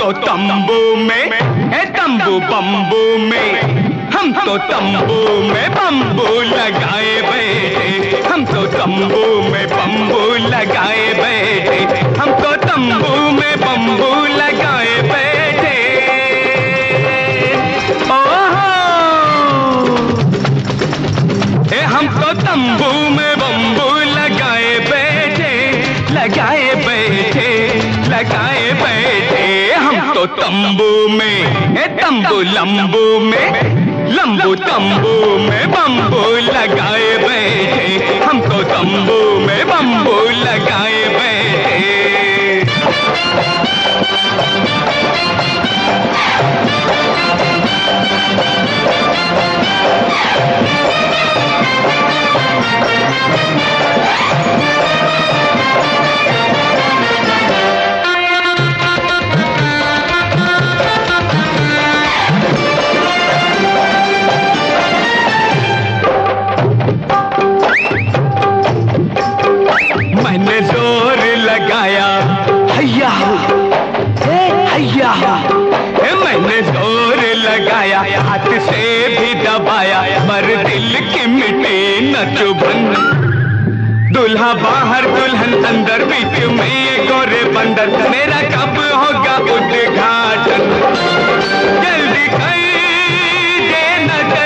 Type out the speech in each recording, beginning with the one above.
तो तंबू में, तंबू बम्बू में, हम तो तंबू में बम्बू लगाए बैठे, हम तो तंबू में बम्बू लगाए बैठे, हम तो तंबू में बम्बू लगाए बैठे। ओहो, हम तो तंबू में बम्बू लगाए बैठे, लगाए बैठे, लगाए बैठे, हम तो तंबू में, तंबू लंबू में, लंबू तंबू में बम्बू लगाए बैठे, हम तो तंबू में बम्बू लगाए बैठे। मैंने जोर लगाया हैया हैया, मैंने जोर लगाया, हाथ से भी दबाया, पर दिल की मिट्टी न चुभन। दूल्हा बाहर दुल्हन अंदर, बीच में ये गोरे बंदर, मेरा कब होगा उद्घाटन? जल्दी कर दे न कर,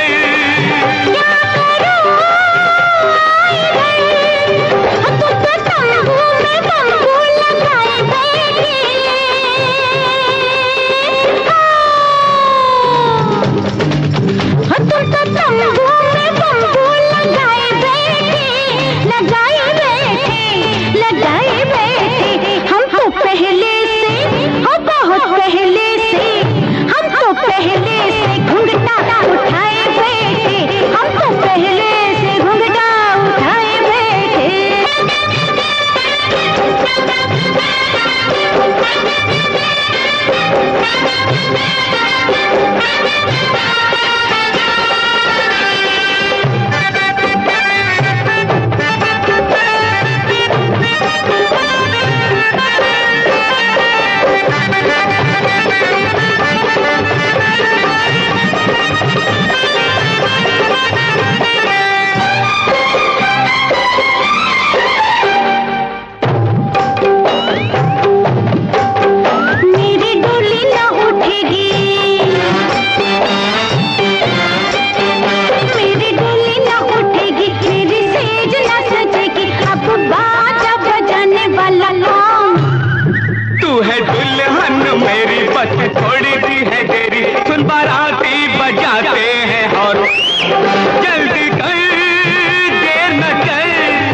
थोड़ी सी है देरी, सुन बाराती बजाते हैं और जल्दी कर, देर न कर,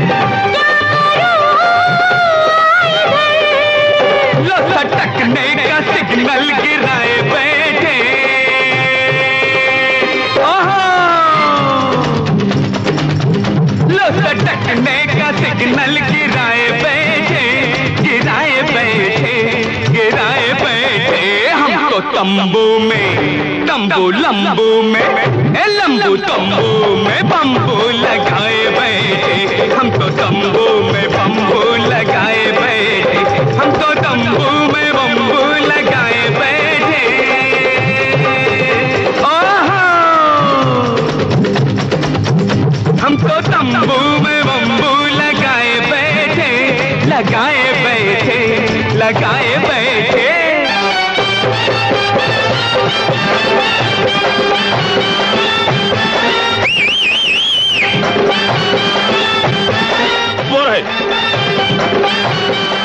लो सटकने का सिग्नल गिराए बैठे, ओहो, लो सटकने का सिग्नल गिराए बैठे, गिराए बैठे, गिराए बैठे, तंबू में, तंबू लंबू में, लंबू तंबू में बम्बू लगाए बैठे, हम तो तंबू में बम्बू लगाए बैठे, हम तो तंबू में बम्बू लगाए बैठे। ओहो, हम तो तंबू में बम्बू लगाए बैठे, लगाए बैठे, लगाए बैठे। वो रहे।